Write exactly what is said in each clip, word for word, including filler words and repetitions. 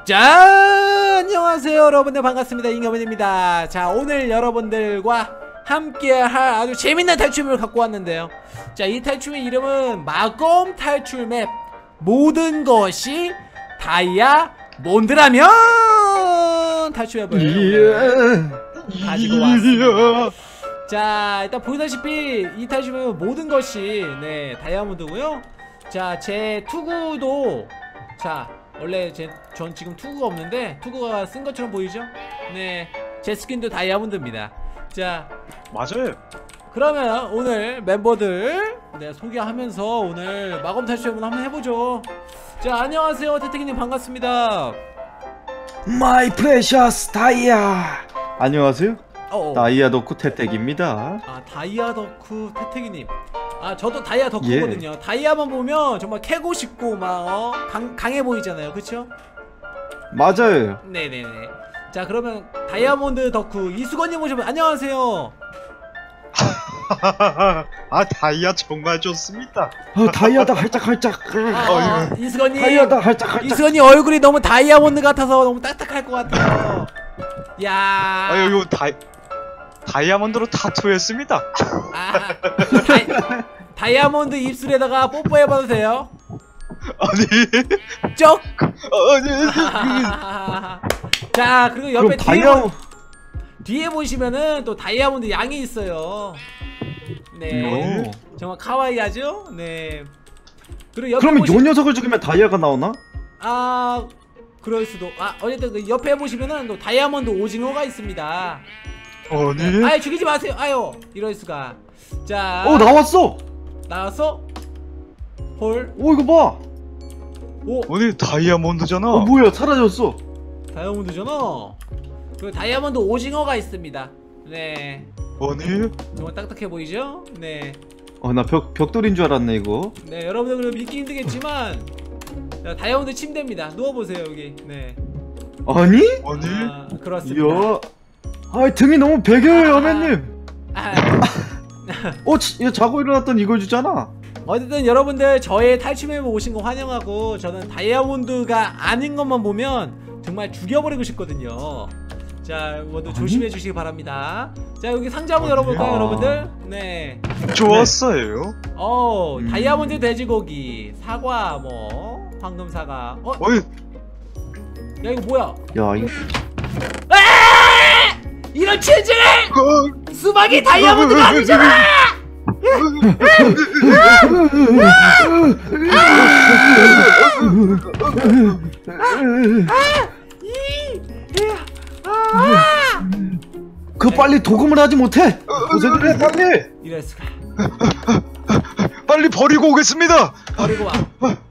자, 안녕하세요 여러분들, 반갑습니다. 잉여맨입니다. 자, 오늘 여러분들과 함께 할 아주 재밌는 탈출맵을 갖고 왔는데요. 자, 이 탈출맵 이름은 마검 탈출 맵, 모든 것이 다이아몬드라면 탈출맵을 예. 가지고 왔습니다. 자, 일단 보시다시피 이 탈출맵은 모든 것이 네 다이아몬드고요. 자, 제 투구도 자 원래 제, 전 지금 투구가 없는데 투구가 쓴 것처럼 보이죠? 네, 제 스킨도 다이아몬드입니다. 자, 맞아요. 그러면 오늘 멤버들 네, 소개하면서 오늘 마검 탈출맵을 한번 해보죠. 자, 안녕하세요 태태기님, 반갑습니다. 마이 프레셔스 다이아. 안녕하세요. 어어. 다이아 덕후 태택입니다. 아, 다이아 덕후 태태기님. 아, 저도 다이아 덕후거든요. 예. 다이아만 보면 정말 캐고 싶고 막 어? 강, 강해 보이잖아요, 그쵸? 맞아요. 네네네. 자, 그러면 다이아몬드 덕후 이수건님 오시면 안녕하세요. 아, 다이아 정말 좋습니다. 어, 다이아다 할짝할짝. 아, 아, 이수건님. 다이아다 할짝할짝. 이수건님 얼굴이 너무 다이아몬드 같아서 너무 딱딱할 것 같아요. 야. 아, 이거 다이 다이아몬드로 타투했습니다. 아, 다이, 다이아몬드 입술에다가 뽀뽀해봐도 돼요? 아니. 쩍. 아니. 자, 그리고 옆에 뒤에, 다이아... 보, 뒤에 보시면은 또 다이아몬드 양이 있어요. 네. 오. 정말 카와이하죠? 네. 그리고 옆에 그러면 보시... 요 녀석을 죽이면 다이아가 나오나? 아, 그럴 수도. 아, 어쨌든 그 옆에 보시면은 또 다이아몬드 오징어가 있습니다. 아니. 아유, 죽이지 마세요. 아유, 이럴 수가. 자. 어, 나왔어. 나왔어? 헐. 오, 이거 봐. 오. 아니, 다이아몬드잖아. 어, 뭐야, 사라졌어. 다이아몬드잖아. 그리고 다이아몬드 오징어가 있습니다. 네. 아니. 정말 딱딱해 보이죠? 네. 어, 나 벽, 벽돌인 줄 알았네, 이거. 네, 여러분들 그럼 믿기 힘들겠지만 자, 다이아몬드 침대입니다. 누워보세요, 여기. 네. 아니? 아니. 아, 그렇습니다. 이야. 아, 등이 너무 베겨요, 여맨님. 아, 어, 치, 야, 자고 일어났던 이걸 주잖아. 어쨌든 여러분들 저의 탈출맵에 오신 거 환영하고, 저는 다이아몬드가 아닌 것만 보면 정말 죽여버리고 싶거든요. 자, 모두 조심해 주시기 바랍니다. 자, 여기 상자 한번 열어볼까요, 아. 여러분들? 네. 좋았어요. 어, 음. 다이아몬드 돼지고기, 사과, 뭐 황금 사과. 어, 어이. 야, 이거 뭐야? 야, 이거. 아! 이런 체질을! 어. 수박이 다이아몬드가 아니잖아! 그 빨리 도금을 하지 못해. 고생을 해, 빨리. 이럴 수가. 빨리 버리고 오겠습니다. 버리고 와.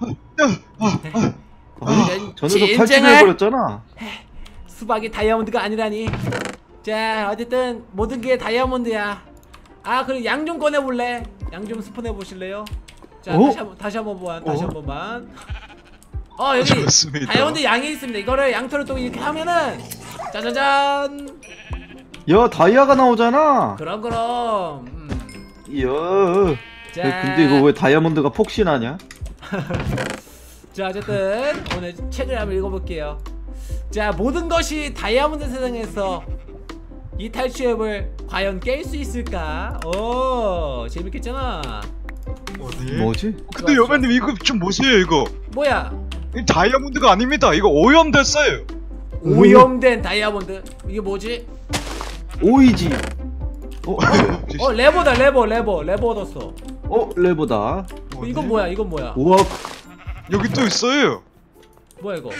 아, 저 녀석 탈출해버렸잖아. 수박이 다이아몬드가 아니라니. 자, 어쨌든 모든 게 다이아몬드야. 아, 그리고 양 좀 꺼내볼래? 양 좀 스폰해 보실래요? 자, 어? 다시 한번 다시 한 번만 다시 어? 한 번만. 어, 여기 좋습니다. 다이아몬드 양이 있습니다. 이거를 양털을 또 이렇게 하면은 짜자잔. 야, 다이아가 나오잖아. 그럼 그럼. 음. 이야. 자, 근데 이거 왜 다이아몬드가 폭신하냐? 자, 어쨌든 오늘 책을 한번 읽어볼게요. 자, 모든 것이 다이아몬드 세상에서 이 탈출앱을 과연 깰 수 있을까? 오, 재밌겠잖아. 아니. 뭐지? 근데 여배님 이거 좀 보세요, 이거. 뭐야? 이 다이아몬드가 아닙니다. 이거 오염됐어요. 오염된 다이아몬드. 이게 뭐지? 오이지. 어? 어, 레버다. 레버 레버 레버 얻었어. 어? 레버다. 어, 이건 뭐야? 이건 뭐야? 우와. 여기 또 있어요. 뭐야 이거?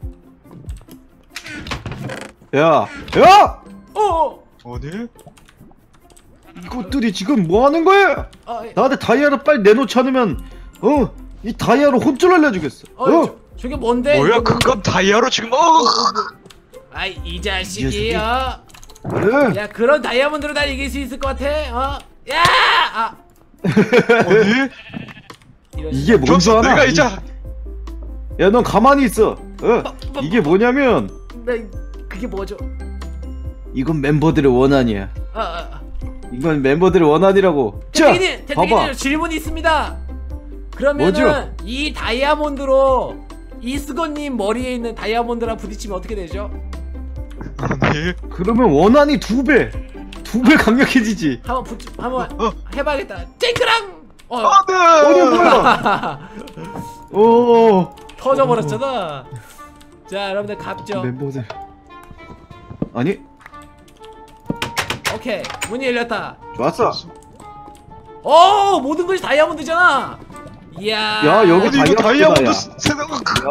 야! 야! 어! 아니? 이것들이 지금 뭐 하는 거야? 어, 예. 나한테 다이아를 빨리 내놓지 않으면 어? 이 다이아로 혼쭐을 내주겠어. 어, 어? 저, 저게 뭔데? 뭐야, 이거 그건 다이아로 지금 어. 아이, 이 자식이야. 그래. 야, 그런 다이아몬드로 날 이길 수 있을 것 같아? 어? 야! 아! 아니? 이런 이게 뭔지 좋았어, 알아? 내가 이제 야, 넌 가만히 있어. 어? 뭐, 뭐, 이게 뭐냐면 네, 그게 뭐죠? 이건 멤버들의 원한이야. 아, 아, 이건 멤버들의 원한이라고. 자, 대태기님, 봐봐. 대태기님 질문이 있습니다. 그러면은 뭐죠? 이 다이아몬드로 이수건님 머리에 있는 다이아몬드랑 부딪히면 어떻게 되죠? 아니. 그러면 원한이 두 배, 두 배 강력해지지. 한번 붙 한번 해봐야겠다. 쨍그랑. 어. 안돼. 어디 뭐야? 오. 터져버렸잖아. 자, 여러분들 갑죠. 멤버들. 아니, 오케이, 문이 열렸다. 좋았어. 오, 모든 것이 다이아몬드잖아. 이야. 야, 여기 아니 이거 다이아몬드다, 다이아몬드 야. 생각.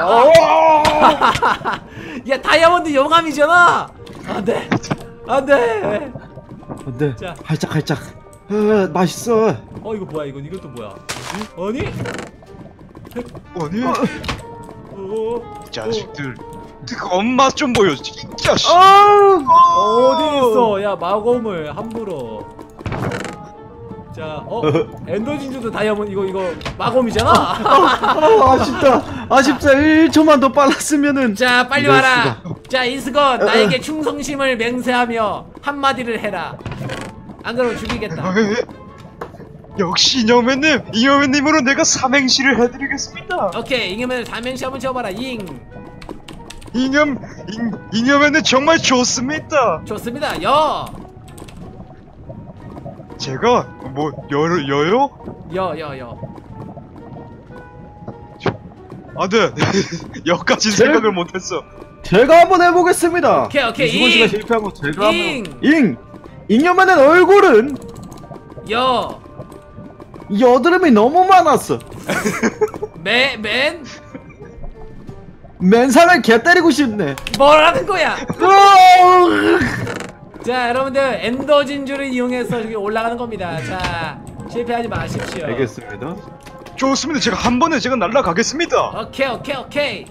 야, 다이아몬드 영암이잖아. 안돼, 안돼. 안돼. 자. 할짝할짝. 아, 맛있어. 어, 이거 뭐야? 이건 이건 또 뭐야? 아니? 아니 어, 이 자식들. 그 엄마 좀 보여. 이 자식. 아, 어디 있어? 야, 마검을 함부로. 자, 어, 엔더 진주도 다이아몬드 이거 이거 마검이잖아. 아, 아쉽다. 아쉽다. 일 초만 더 빨랐으면은. 자, 빨리 이럴 와라. 수가. 자, 이수건 나에게 충성심을 맹세하며 한마디를 해라. 안 그러면 죽이겠다. 역시 이념맨님, 이념맨님으로 내가 삼행시를 해드리겠습니다. 오케이, 잉여맨 삼행시 한번 쳐봐라. 잉. 이념, 인, 이념맨님 정말 좋습니다. 좋습니다. 여. 제가 뭐 여, 여요? 여, 여, 여. 안돼. 여까지 제- 생각을 못했어. 제가 한번 해보겠습니다. 오케이, 오케이. 이수건 씨가 잉. 실패하고 제가 잉. 한번. 잉. 잉여만한 얼굴은 여. 여드름이 너무 많았어. 매, 맨. 맨상을 개 때리고 싶네. 뭐라는 거야? 으아! 자, 여러분들 엔더 진주를 이용해서 여기 올라가는 겁니다. 자, 실패하지 마십시오. 알겠습니다. 좋습니다. 제가 한 번에 제가 날라가겠습니다. 오케이, 오케이, 오케이.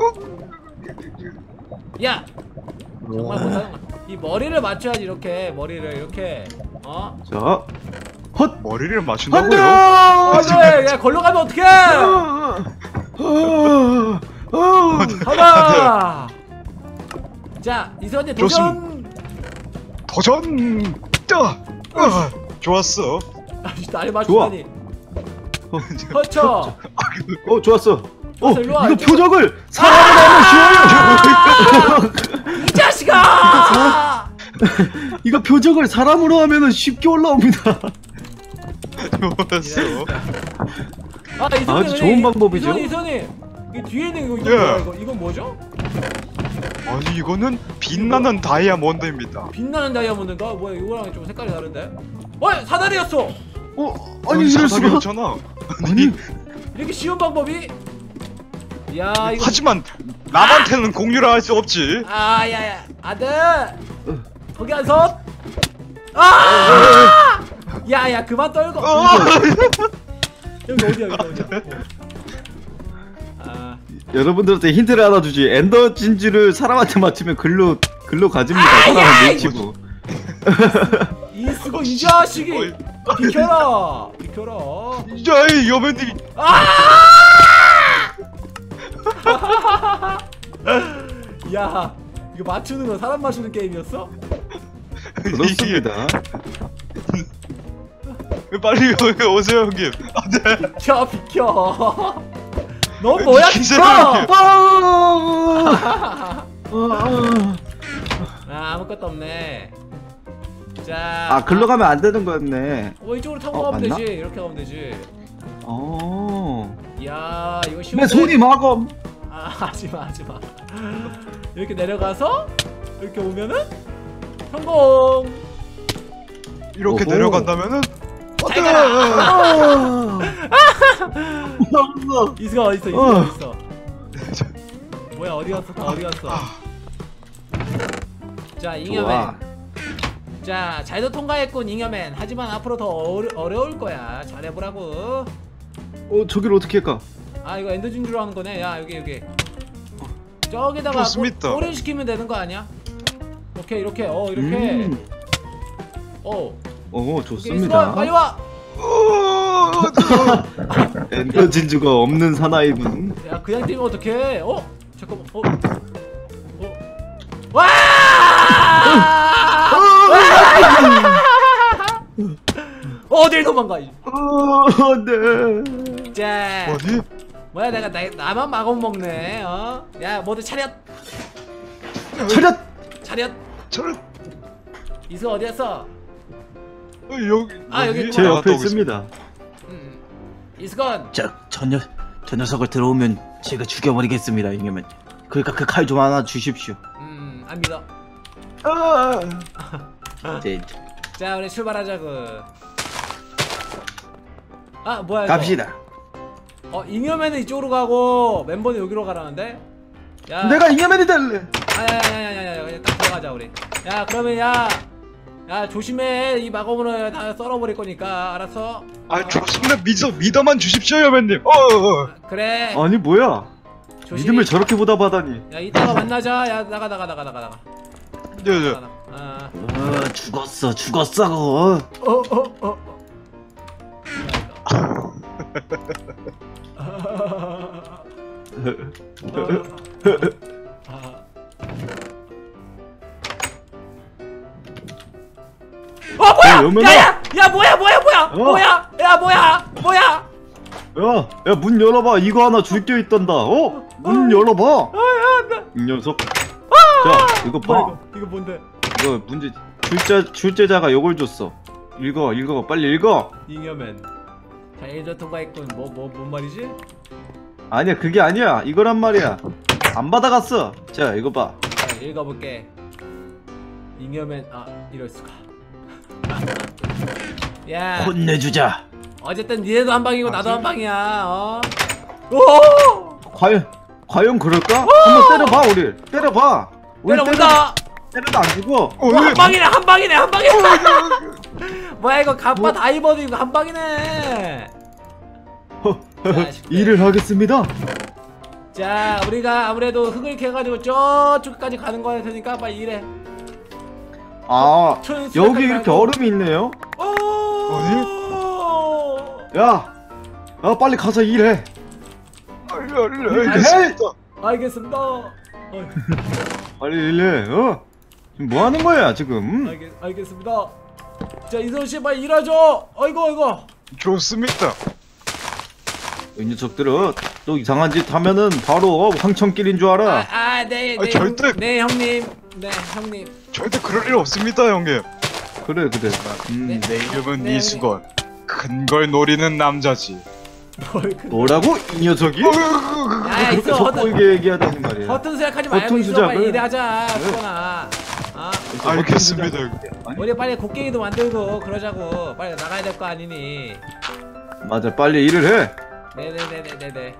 야, 정말 못하는 거야. 이 머리를 맞춰야지. 이렇게 머리를 이렇게. 어? 자, 헛. 머리를 안돼. 맞춘다고요? 안돼. 야, 걸로 가면 어떡해? 가봐. 자, 이선님 도전. 도전. 떠. 아, 좋았어. 아씨, 날 맞추다니. 어, 허쳐. 어, 좋았어. 어, 좋았어, 일로 와, 이거 이쪽으로. 표적을 사람으로 하면 이 자식아! 쉬워요. 이거 표적을 사람으로 하면은 쉽게 올라옵니다. 좋았어. 아, 이선님. 아주 좋은 방법이죠. 이선님, 이선님. 이 뒤에 있는 이거 이거 예. 뭐야 이거? 이건 뭐죠? 아니 이거는 빛나는 다이아몬드입니다. 빛나는 다이아몬드인가? 뭐야, 이거랑 좀 색깔이 다른데? 어, 사다리였어. 어, 아니 이럴 수가. 사다리였잖아. 아니, 이렇게 쉬운 방법이? 야, 이거. 하지만 남한테는 공유를 할 수 없지. 아, 야, 야, 아들. 거기 안 서. 아! 야, 야, 그만 떨고. 어. 여기 어디야, 여기 어디야? 아, 여러분들한테 힌트를 하나 주지. 엔더 진주를 사람한테 맞추면 글로 글로 가집니다. 아, 사람을 야, 밀치고. 이수고 이 자식이. 어이. 비켜라, 비켜라. 야이 여배님. 아! 야, 이거 맞추는 거 사람 맞추는 게임이었어? 그렇습니다. 빨리 여기 오세요 형님. 안돼. 비켜, 비켜. 너 뭐야, 비키세요, 비켜. 형님. 아, 아, 아, 아무것도 없네. 자, 아, 글로 가면 안 되는 거였네. 어, 이쪽으로 타고 어, 가면 맞나? 되지. 이렇게 가면 되지. 어. 이야, 이거 쉬운데. 내 손이 마검. 아, 하지마, 하지마. 이렇게 내려가서 이렇게 오면은 성공. 이렇게 오호. 내려간다면은 잘 가라. 아. 이수가 어디 있어? 이수가 어. 어디 있어? 뭐야, 어디 갔어? 다 어디 갔어? 자, 잉여맨. 좋아. 자, 잘도 통과했군, 잉여맨. 하지만 앞으로 더 어려, 어려울 거야. 잘해보라고. 어, 저기를 어떻게 할까? 아, 이거 엔더 진주로 하는 거네. 야, 여기 여기. 저기다가 좋습니다. 꼬- 꼬리 시키면 되는 거 아니야? 오케이, 이렇게. 어, 이렇게. 음. 어. 어, 오케이, 이수가 좋습니다. 빨리 와. 엔더 진주가 없는 사나이분. 야, 그냥 뛰면 어떡해? 어? 잠깐만. 어? 어? 와! 어딜 도망가? 이- 어, 네. 자, 어디? 뭐야 내가 나, 나만 마법 먹네. 어? 야 모두 차렷. 차렷. 차렷. 저를 이수 어디였어? 어, 여기 아, 여기 제 나갔다 옆에 있습니다. 음. 이수건. 저저 녀, 저 녀석을 들어오면 제가 죽여버리겠습니다. 이겨면. 그러니까 그 칼 좀 하나 주십시오. 음, 안 믿어. 아, 네, 자, 우리 출발하자고. 아, 뭐야 이거? 갑시다. 어, 잉여맨은 이쪽으로 가고 멤버는 여기로 가라는데? 야. 내가 잉여맨이 될래. 아야야야야야, 그냥 딱 들어가자 우리. 야, 그러면 야, 야 조심해. 이 마검으로 다 썰어버릴 거니까 알았어? 아 좋습니다. 믿어 믿어만 주십시오, 여배님. 어, 어. 어. 그래. 아니 뭐야? 조심히. 믿음을 저렇게 보다 받다니. 야, 이따가 만나자. 야, 나가 나가 나가 나가 나가. 네, 네. 나가, 나가. 아. 어, 죽었어, 죽었어. 어. 어, 어, 어. 어 뭐야? 여면아! 야야! 야 뭐야 뭐야 뭐야? 어. 뭐야? 야 뭐야? 뭐야? 야, 야, 문 열어봐. 이거 하나 줄 게 있단다. 어? 문 열어봐. 아야 나. 이 녀석. 자, 이거 뭐야 봐. 이거? 이거 뭔데? 이거 문제 출제 출제자가 요걸 줬어. 읽어, 읽어, 빨리 읽어. 잉여맨. 자, 일조 통과했군. 뭐 뭐 뭔 말이지? 아니야, 그게 아니야. 이거란 말이야. 안 받아갔어. 자, 이거 봐. 자, 읽어볼게. 잉여맨. 아 이럴 수가. 야. 혼내주자. 어쨌든 니네도 한 방이고 나도 한 방이야. 어? 오! 과연, 과연 그럴까? 한번 때려봐, 우리. 때려봐. 우리 때려본다. 때려, 때려도 안 죽어. 어, 어, 한 방이네 한 방이네 한 방이네. 뭐야 이거 갑바 뭐? 다이버도 이거 한 방이네. 자식들. 일을 하겠습니다. 자 우리가 아무래도 흙을 캐가지고 저쪽까지 가는 거야 되니까 빨리 일해. 아, 천 수백까지 여기 이렇게 말고. 얼음이 있네요. 어. 야, 야, 빨리 가서 일해. 알겠습니다. 알겠습니다. 어, 빨리 일해. 어? 지금 뭐 하는 거야 지금? 알겠 알겠습니다. 자 이선 씨 빨리 일하죠. 어이구 어이구. 좋습니다. 이 녀석들은 또 이상한 짓 하면은 바로 황천길인 줄 알아. 아네네 아, 절대- 네 형님 네 형님. 절대 그럴 일 없습니다, 형님. 그래 그래. 음, 네. 네. 이름은 네, 이수건. 큰 걸 노리는 남자지. 뭘 그. 뭐라고 이 녀석이? 야 그렇게 있어 속 허튼 보이게 얘기하다니 말이야. 허튼 생각하지 말고 허튼 있어 수작을. 빨리 일하자 수건아. 아 알겠습니다, 형님. 아니, 우리 빨리 곡괭이도 만들고 그러자고. 빨리 나가야 될 거 아니니. 맞아, 빨리 일을 해. 네네네네네네.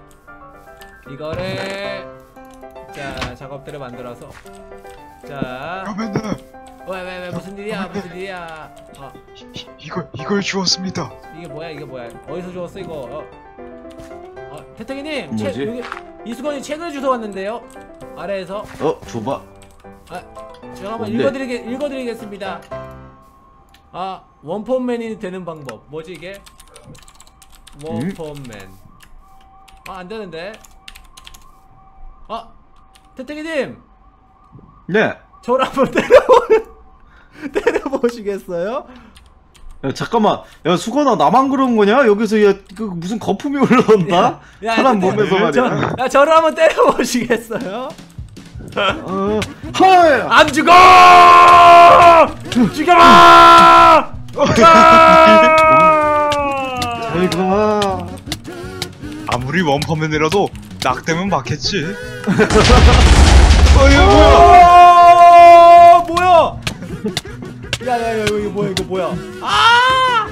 이거를 자 작업대를 만들어서 자 여배님, 왜 왜 왜 무슨 일이야 무슨 일이야. 어 이- 이걸 이걸 주었습니다. 이게 뭐야 이게 뭐야 어디서 주웠어 이거. 어, 어 태태기님 책 뭐지? 여기 이수건이 책을 주워 왔는데요 아래에서. 어, 줘봐. 아 제가 한번 뭔데? 읽어드리게 읽어드리겠습니다. 아 원펀맨이 되는 방법 뭐지 이게? 원펀맨. 아 안되는데. 아 태태기님 네. 저를 한번 때려보 때려보시겠어요? 야 잠깐만. 야 수건아, 나만 그런 거냐? 여기서 야 그 무슨 거품이 올라온다? 야, 사람 태태- 몸에서 말이야. 저, 야 저를 한번 때려보시겠어요? 어, 헐. 안 죽어! 죽여라! 저희가 아무리 원퍼맨이라도 낙되면 맞겠지. 어이 뭐야? 뭐야? 야야야 이거 뭐야 이거 뭐야? 아!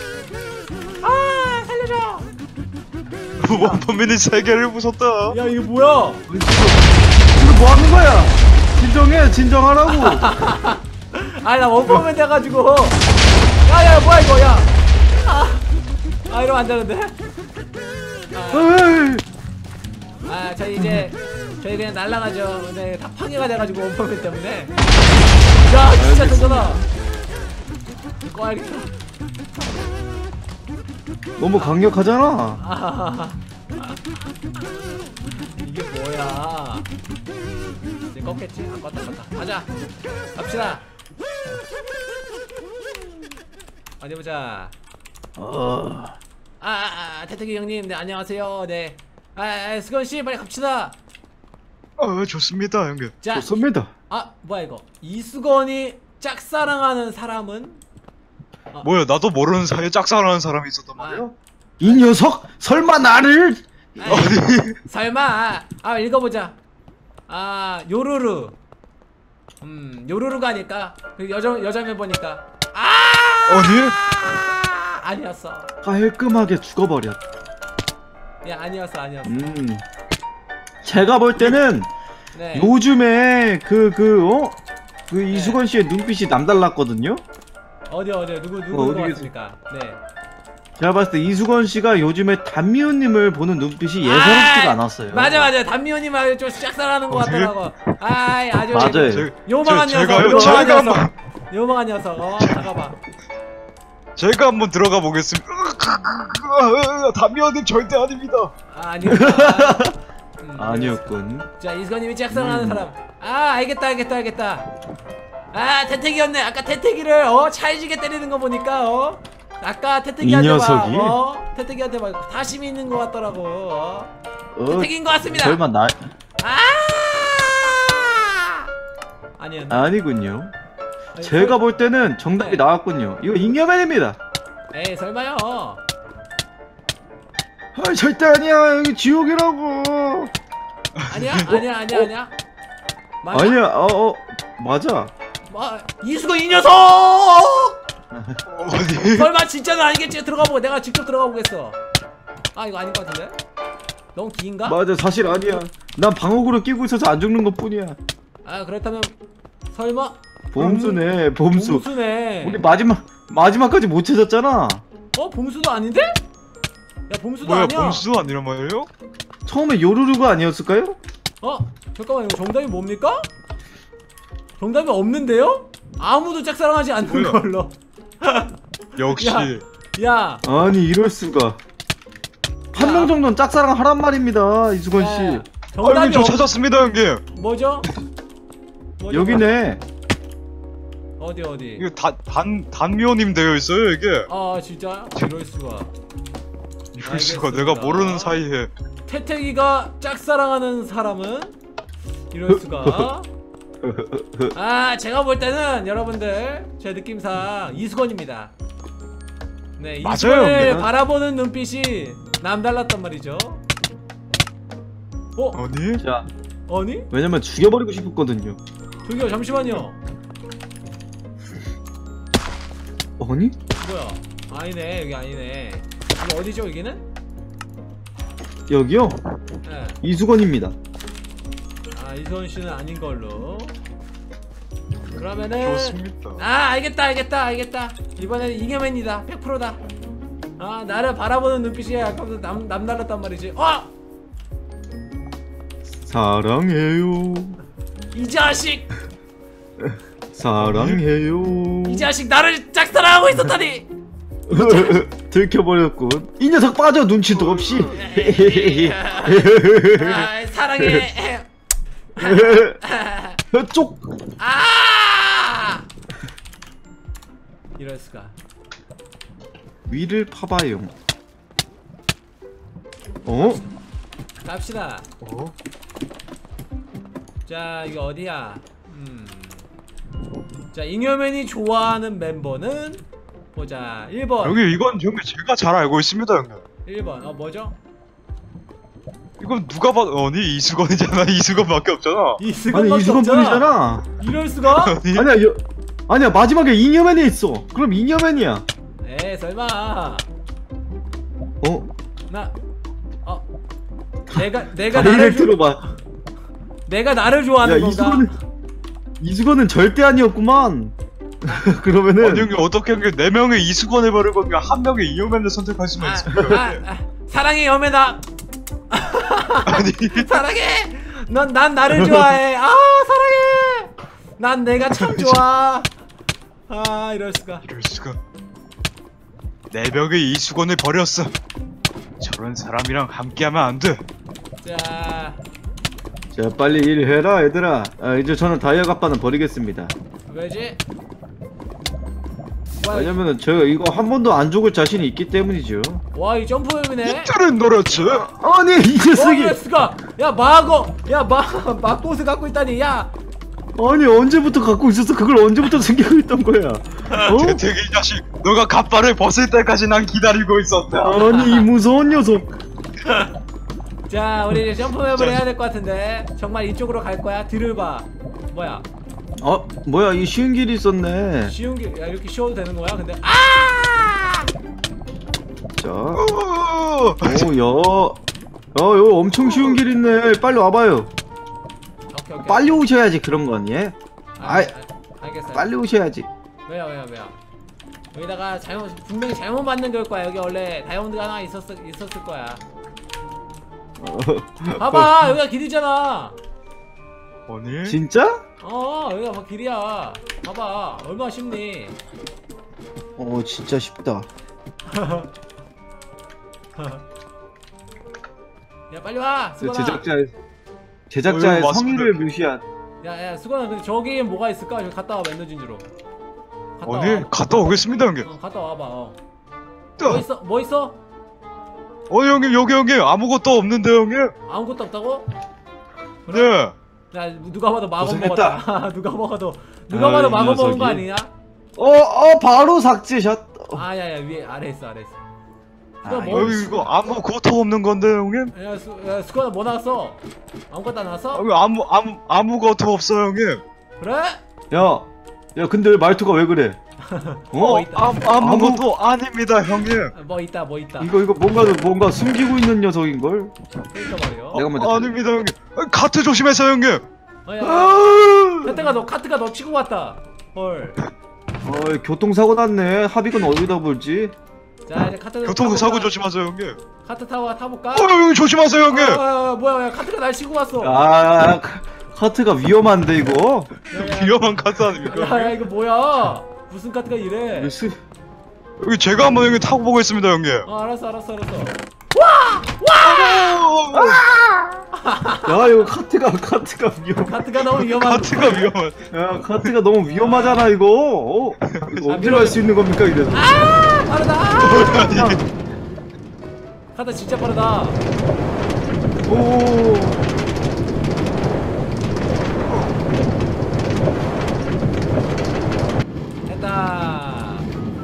아 살려줘! 원퍼맨이 세계를 부쉈다. 야 이거 뭐야? 지금 뭐 하는 거야? 진정해, 진정하라고. 아니 나 원펀맨 돼가지고. 야야 뭐야 이거 야. 아, 아 이러면 안 되는데. 에이. 아 저희 이제 저희 그냥 날라가죠. 근데 다 파괴가 돼가지고 원펀맨 때문에. 야 진짜 든든하. 꺼야겠다. 너무 강력하잖아. 아, 이게 뭐야? 이제 껐겠지? 안 껐다 껐다. 가자. 갑시다. 어디 보자. 어. 아, 아, 아 태태기 형님, 네 안녕하세요. 네. 아, 아 수건 씨 빨리 갑시다. 아 좋습니다 형님. 자, 좋습니다. 아 뭐야 이거 이수건이 짝사랑하는 사람은 뭐야 나도 모르는 사이에 짝사랑하는 사람이 있었단 아, 말이야? 이 녀석 설마 나를 아이, 어디? 설마 아 읽어보자. 아 요루루 음 요루루가 아닐까 그 여자 여자면 보니까 아 어디? 아니었어. 깔끔하게 죽어버렸. 야 아니었어 아니었어. 음. 제가 볼 때는 네. 요즘에 그 그 어? 그 네. 이수건 씨의 눈빛이 남달랐거든요. 어디 어디 누구 어, 누구 어디 것 계세요? 같습니까? 네. 제가 봤을 때 이수건 씨가 요즘에 단미호님을 보는 눈빛이 예사롭지가 아, 않았어요. 맞아 맞아 단미호님하고 좀 짝사랑하는 것 어디? 같더라고. 아이 아주 맞아요. 제, 요망한 제- 녀석 제가요? 요망한 제가 녀석 한번 요망한 녀석 어 잠깐봐. 제가 한번 들어가 보겠습니다. 담미호님 절대 아닙니다. 아 아니었다. 음, 아니었군. 자 이수건님이 짝사랑하는 음. 사람. 아 알겠다 알겠다 알겠다. 아 태택이었네. 아까 태택이를 어 찰지게 때리는 거 보니까 어 아까 태택이한테 이 녀석이? 막 어 태택이한테 막 타심이 있는 것 같더라고. 어 어, 태택인 것 같습니다. 설마 나 아 아니었네. 아니군요. 아니, 제가 볼 때는 정답이 네. 나왔군요. 이거 잉여맨입니다. 에이 설마요. 아, 절대 아니야. 여기 지옥이라고. 아니야 아니야 아니야 아니야. 맞아? 아니야. 어, 어 맞아. 뭐 이수건 이 녀석! 어디? 설마 진짜는 아니겠지? 들어가 보고 내가 직접 들어가 보겠어. 아 이거 아닌 것 같은데? 너무 긴가? 맞아. 사실 아니야. 난 방어구를 끼고 있어서 안 죽는 것뿐이야. 아 그렇다면 설마 봄수네. 봄수. 봄수네. 우리 마지막 마지막까지 못 찾았잖아. 어 봄수도 아닌데? 야 봄수도 뭐야 아니야. 범수 아니란 말이에요? 처음에 요루루가 아니었을까요? 어 잠깐만 이거 정답이 뭡니까? 정답이 없는데요? 아무도 짝사랑하지 않는 뭐야? 걸로. 역시 야. 야. 아니 이럴 수가. 한 명 정도는 짝사랑 하란 말입니다, 이수건 야, 씨. 야, 형님 정답이 저 없... 찾았습니다 형님. 뭐죠? 뭐죠? 여기네. 어디 어디? 이거 단, 단, 단미호님 되어 있어요 이게. 아 진짜? 이럴 수가. 이럴 수가 알겠습니다. 내가 모르는 사이에. 태태기가 짝사랑하는 사람은 이럴 수가. 아 제가 볼 때는 여러분들 제 느낌상 이수건입니다. 네 맞아요, 이수건을 형님. 바라보는 눈빛이 남달랐단 말이죠. 어? 아니? 자, 아니? 왜냐면 죽여버리고 싶었거든요. 저기요 잠시만요. 아니? 뭐야? 아니네 여기 아니네. 이거 어디죠 여기는? 여기요? 네. 이수건입니다. 아 이수건 씨는 아닌 걸로. 그러면은 좋습니다. 아 알겠다 알겠다 알겠다. 이번에는 잉여맨이다. 백 퍼센트다. 아 나를 바라보는 눈빛이 아까부터 남, 남달랐단 말이지. 어! 사랑해요. 이 자식! 사랑해요. 이 자식 나를 짝사랑하고 있었다니! 들켜버렸군. 이 녀석 빠져 눈치도 없이. 아, 사랑해. 쪽. 아! 이럴 수가. 위를 파봐요. 어? 갑시다. 어? 자 이거 어디야? 음. 자 잉여맨이 좋아하는 멤버는 보자. 일 번. 형님 이건 형님 제가 잘 알고 있습니다 형님. 일 번. 어 뭐죠? 이건 누가 봐도 아니 이수건이잖아. 이수건밖에 없잖아. 이수건밖에 아니 이수건 없잖아. 뿐이잖아. 이럴 수가? 아니, 아니야 여, 아니야 마지막에 잉여맨이 있어. 그럼 잉여맨이야. 에이 설마. 어? 나. 어. 내가 내가 다리를 나를 조, 들어봐. 내가 나를 야 좋아하는 건가? 이수건은 이수건은 절대 아니었구만. 그러면은 아니 형님 어떻게 형님 네 명의 이수건을 버리고 그냥 한 명의 이용맨을 선택할 수만 아, 있습니까? 아, 아, 사랑해 여매다. 아니 사랑해. 넌 난 나를 좋아해. 아 사랑해. 난 내가 참 좋아. 아 이럴 수가. 이럴 수가. 네 명의 이수건을 버렸어. 저런 사람이랑 함께하면 안 돼. 자 자 빨리 일해라 얘들아. 아, 이제 저는 다이아 갑바는 버리겠습니다. 왜지? 뭐야? 왜냐면은 제가 이거 한 번도 안 죽을 자신이 있기 때문이죠. 와, 이 점프맵이네. 이들은 놀았지. 아니 이 녀석이 뭐야, 야 마거, 야마 막고스 갖고 있다니, 야. 아니 언제부터 갖고 있었어? 그걸 언제부터 챙기고 있던 거야? 어? 대택 이 자식, 너가 갑발을 벗을 때까지 난 기다리고 있었다. 아니 이 무서운 녀석. 자, 우리 이제 점프맵을 해야 될 것 같은데 정말 이쪽으로 갈 거야? 뒤를 봐. 뭐야? 어 뭐야 이 쉬운 길이 있었네. 쉬운 길, 야 이렇게 쉬어도 되는 거야? 근데 아! 자, 어, 오야, 야 이거 엄청 쉬운 길 있네. 빨리 와봐요. 오케이 오케이. 빨리 오셔야지 그런 건 예. 아, 아이, 아, 알겠어요. 빨리 오셔야지. 왜요 왜요 왜요? 여기다가 잘못 분명히 잘못 만든 걸 거야. 여기 원래 다이아몬드가 하나 있었을 있었을 거야. 봐봐, 여기가 길이잖아. 아니? 진짜? 어, 여기가 막 길이야. 봐봐, 얼마나 쉽니? 어 진짜 쉽다. 야 빨리 와, 저 수건아. 제작자의 제작자의 어, 여기 성의를 왔습니다. 야, 묘시한. 야, 수건아, 근데 저기 뭐가 있을까? 저기 갔다 와봐, 에너진주로. 갔다 아니, 와. 갔다 오겠습니다 형님. 어, 갔다 와봐. 어. 또. 뭐 있어? 뭐 있어? 어 형님, 여기 형님 아무것도 없는데 형님. 아무것도 없다고? 네. 야, 누가 봐도 마법 고생했다. 먹었다. 누가 봐도 누가 아, 봐도 이 마법 먹은 거 녀석이. 아니냐? 어어 바로 삭제샷. 어. 아, 야, 야, 위에 아래 있어, 아래 있어. 아, 수건아, 뭐? 여기 이거 아무것도 없는 건데 형님. 야, 수, 야, 수건아, 뭐 나왔어? 아무것도 안 나왔어? 여기 아무 아무 아무것도 없어 형님. 그래? 야, 야 근데 왜 말투가 왜 그래? 뭐 어? 있다. 아, 아무것도 아닙니다 형님. 아, 뭐 있다, 뭐 있다. 이거 이거 뭔가 뭔가 숨기고 있는 녀석인 걸. 그러니까 말이요. 내가 먼저. 아, 아닙니다 형님. 아, 카트 조심해서 형님. 어, 야, 아! 카트가 너, 카트가 너 치고 갔다. 헐. 어, 교통사고 났네. 합의금 어디다 볼지? 자, 이제 카트 교통사고 타볼까? 조심하세요 형님. 카트 타고 타볼까? 어 형님 조심하세요 형님. 아, 아, 아, 뭐야, 야, 카트가 날 치고 갔어. 아, 카- 카트가 위험한데 이거. 야, 야, 위험한 카트 아닙니까? 야, 야, 이거 뭐야? 무슨 카트가 이래? 이거 스- 여기 제가 한번 형님 타고 보겠습니다 형님. 어, 알았어, 알았어, 알았어. 야 이거 카트가 카트가 위험. 카트가 너무 위험한. 카트가 위험한. 야 카트가 너무 위험하잖아 이거. 어? 이거 아, 어디로 할 수 있는 겁니까 이래서? 아, 빠르다. 카트 진짜 빠르다. 오. 됐다.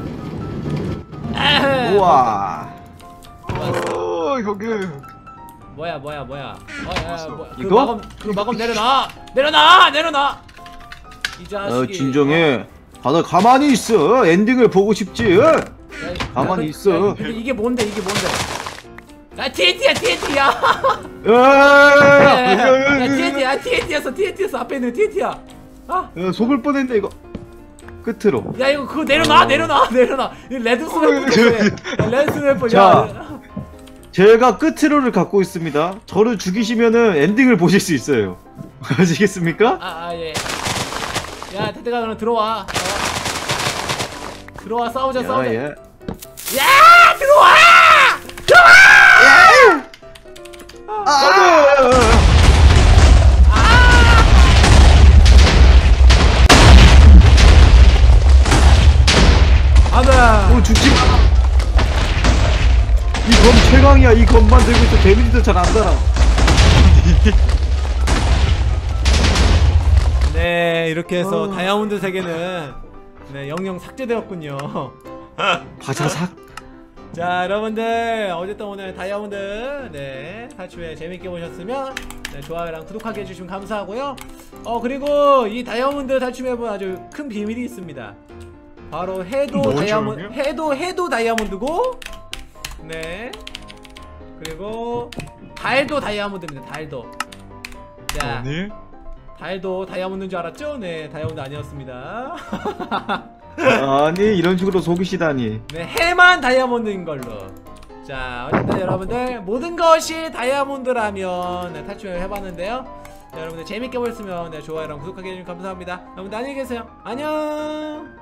에헤. 우와. 어 형님. 뭐야, 뭐야, 뭐야. 어, 야, 야, 뭐, 그 이거? 마검, 그 마검 내려놔. 내려놔, 내려놔. 이 자식이. 어 진정해. 다들 가만히 있어. 엔딩을 보고 싶지. 어? 야, 야, 가만히 야, 있어. 야, 근데 이게 뭔데? 이게 뭔데? 야, 티엔티야, 티엔티야. 야, 야, 티엔티야, 티엔티였어, 티엔티였어. 앞에 있는 티엔티야. 아, 야, 속을 뻔했네 이거. 끝으로. 야, 이거 그거 내려놔, 내려놔, 내려놔. 이거 레드 스냅. 레드 스냅. 자. 제가 끝으로를 갖고 있습니다. 저를 죽이시면은 엔딩을 보실 수 있어요. 아시겠습니까? 아, 아, 예. 야, 태태가 너는 들어와. 어. 들어와, 싸우자, 싸우자. 야, 예. 야, 들어와! 안 돼. 어, 죽지 마. 이 검 최강이야. 이 검만 들고 있어. 데미지도 잘 안 달아. 네, 이렇게 해서 어. 다이아몬드 세계는 네, 영영 삭제되었군요. 바사삭. 자, 여러분들 어쨌든 오늘 다이아몬드 네 탈출에 재밌게 보셨으면 네, 좋아요랑 구독하게 해주시면 감사하고요. 어 그리고 이 다이아몬드 탈출 맵은 아주 큰 비밀이 있습니다. 바로 해도 뭐죠, 다이아몬드, 형님? 해도 해도 다이아몬드고, 네 그리고 달도 다이아몬드입니다. 달도. 자, 아니? 달도 다이아몬드인 줄 알았죠? 네, 다이아몬드 아니었습니다. 아니 이런 식으로 속이시다니. 네, 해만 다이아몬드인 걸로. 자, 어쨌든 여러분들 모든 것이 다이아몬드라면 네, 탈출을 해봤는데요. 자, 여러분들 재밌게 보셨으면 네, 좋아요랑 구독하기 해주시면 감사합니다. 여러분들 안녕히 계세요. 안녕.